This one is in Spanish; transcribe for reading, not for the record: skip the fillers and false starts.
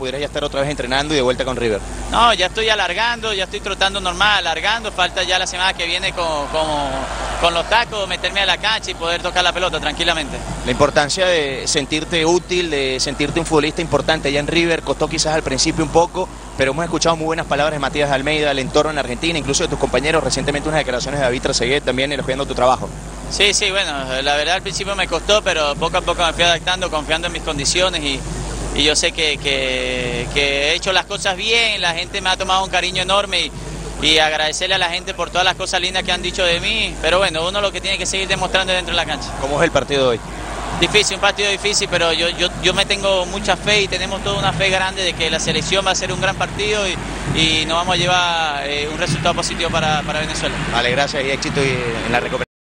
pudieras ya estar otra vez entrenando y de vuelta con River? No, ya estoy alargando, ya estoy trotando normal, alargando, falta ya la semana que viene con los tacos, meterme a la cancha y poder tocar la pelota tranquilamente. La importancia de sentirte útil, de sentirte un futbolista importante allá en River, costó quizás al principio un poco, pero hemos escuchado muy buenas palabras de Matías Almeida, el entorno en Argentina, incluso de tus compañeros, recientemente unas declaraciones de David Trezeguet también elogiando tu trabajo. Sí, sí, bueno, la verdad al principio me costó, pero poco a poco me fui adaptando, confiando en mis condiciones y yo sé que he hecho las cosas bien, la gente me ha tomado un cariño enorme y agradecerle a la gente por todas las cosas lindas que han dicho de mí, pero bueno, uno lo que tiene que seguir demostrando dentro de la cancha. ¿Cómo es el partido de hoy? Difícil, un partido difícil, pero yo me tengo mucha fe y tenemos toda una fe grande de que la selección va a ser un gran partido y nos vamos a llevar un resultado positivo para Venezuela. Vale, gracias y éxito en la recuperación.